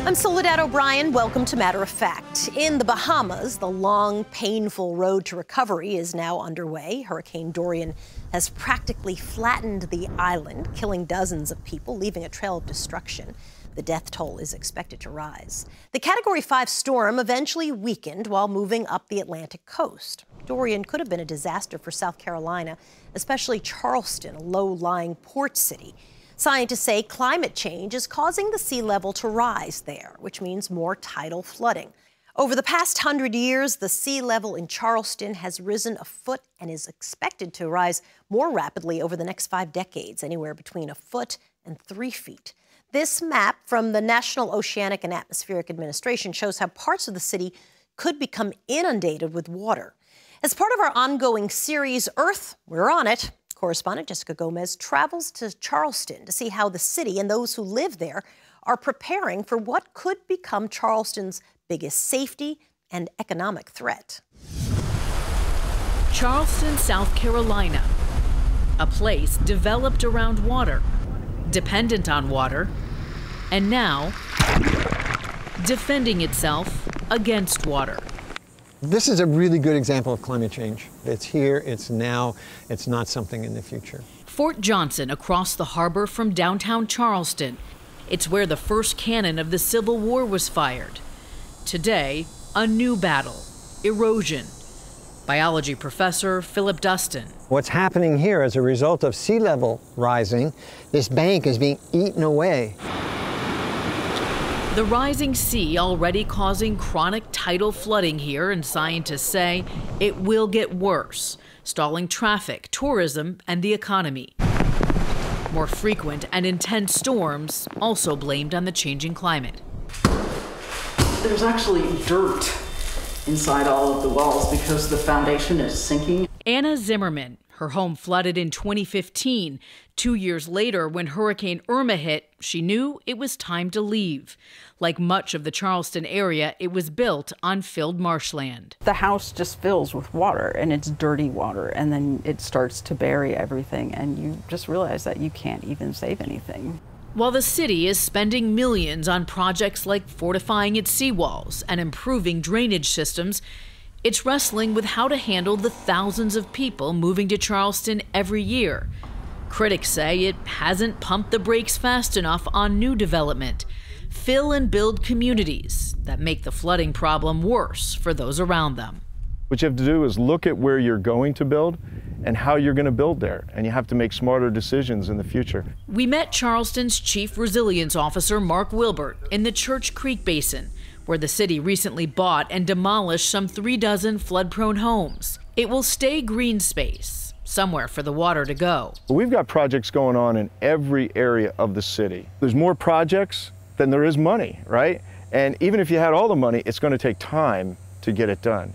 I'm Soledad O'Brien. Welcome to Matter of Fact. In the Bahamas, the long, painful road to recovery is now underway. Hurricane Dorian has practically flattened the island, killing dozens of people, leaving a trail of destruction. The death toll is expected to rise. The Category 5 storm eventually weakened while moving up the Atlantic coast. Dorian could have been a disaster for South Carolina, especially Charleston, a low-lying port city. Scientists say climate change is causing the sea level to rise there, which means more tidal flooding. Over the past 100 years, the sea level in Charleston has risen a foot and is expected to rise more rapidly over the next 5 decades, anywhere between a foot and 3 feet. This map from the National Oceanic and Atmospheric Administration shows how parts of the city could become inundated with water. As part of our ongoing series, Earth, We're on It, correspondent Jessica Gomez travels to Charleston to see how the city and those who live there are preparing for what could become Charleston's biggest safety and economic threat. Charleston, South Carolina, a place developed around water, dependent on water, and now defending itself against water. This is a really good example of climate change. It's here, it's now, it's not something in the future. Fort Johnson, across the harbor from downtown Charleston. It's where the first cannon of the Civil War was fired. Today, a new battle, erosion. Biology professor Philip Dustin. What's happening here as a result of sea level rising, this bank is being eaten away. The rising sea already causing chronic tidal flooding here, and scientists say it will get worse, stalling traffic, tourism, and the economy. More frequent and intense storms also blamed on the changing climate. There's actually dirt inside all of the walls because the foundation is sinking. Anna Zimmerman, her home flooded in 2015. 2 years later, when Hurricane Irma hit, she knew it was time to leave. Like much of the Charleston area, it was built on filled marshland. The house just fills with water, and it's dirty water, and then it starts to bury everything, and you just realize that you can't even save anything. While the city is spending millions on projects like fortifying its seawalls and improving drainage systems, it's wrestling with how to handle the thousands of people moving to Charleston every year. Critics say it hasn't pumped the brakes fast enough on new development. Fill and build communities that make the flooding problem worse for those around them. What you have to do is look at where you're going to build and how you're going to build there, and you have to make smarter decisions in the future. We met Charleston's Chief Resilience Officer Mark Wilbert in the Church Creek Basin, where the city recently bought and demolished some 36 flood-prone homes. It will stay green space, somewhere for the water to go. We've got projects going on in every area of the city. There's more projects than there is money, right? And even if you had all the money, it's going to take time to get it done.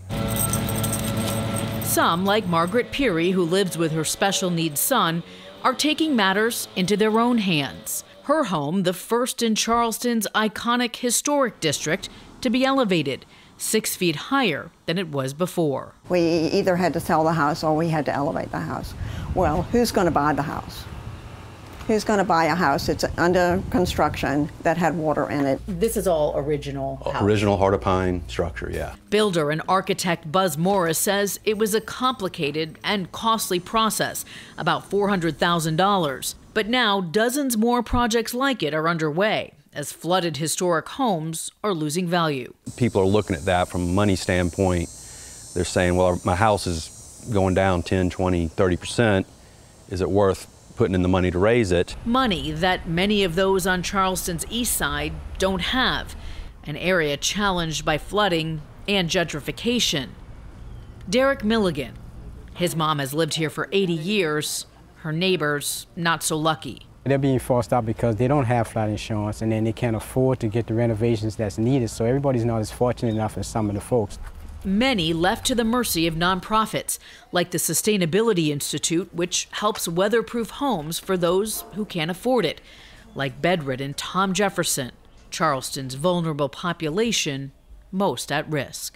Some, like Margaret Peary, who lives with her special needs son, are taking matters into their own hands. Her home, the first in Charleston's iconic historic district, to be elevated 6 feet higher than it was before. We either had to sell the house or we had to elevate the house. Well, who's going to buy the house? Who's going to buy a house that's under construction that had water in it? This is all original house. Original heart of pine structure, yeah. Builder and architect Buzz Morris says it was a complicated and costly process, about $400,000. But now dozens more projects like it are underway, as flooded historic homes are losing value. People are looking at that from a money standpoint. They're saying, well, my house is going down 10, 20, 30%. Is it worth putting in the money to raise it? Money that many of those on Charleston's east side don't have, an area challenged by flooding and gentrification. Derek Milligan, his mom has lived here for 80 years, her neighbors not so lucky. They're being forced out because they don't have flood insurance, and then they can't afford to get the renovations that's needed, so everybody's not as fortunate enough as some of the folks. Many left to the mercy of nonprofits, like the Sustainability Institute, which helps weatherproof homes for those who can't afford it, like bedridden Tom Jefferson, Charleston's vulnerable population most at risk.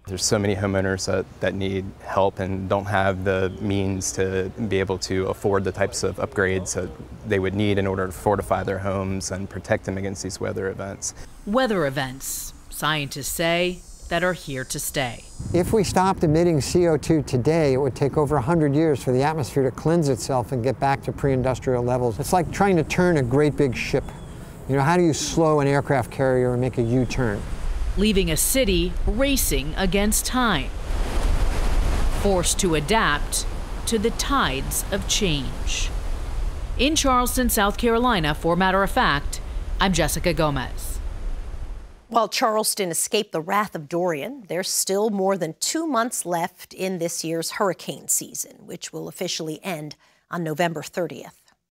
There's so many homeowners that need help and don't have the means to be able to afford the types of upgrades that they would need in order to fortify their homes and protect them against these weather events. Weather events, scientists say, that are here to stay. If we stopped emitting CO2 today, it would take over 100 years for the atmosphere to cleanse itself and get back to pre-industrial levels. It's like trying to turn a great big ship. You know, how do you slow an aircraft carrier and make a U-turn? Leaving a city racing against time, forced to adapt to the tides of change. In Charleston, South Carolina, for Matter of Fact, I'm Jessica Gomez. While Charleston escaped the wrath of Dorian, there's still more than 2 months left in this year's hurricane season, which will officially end on November 30th.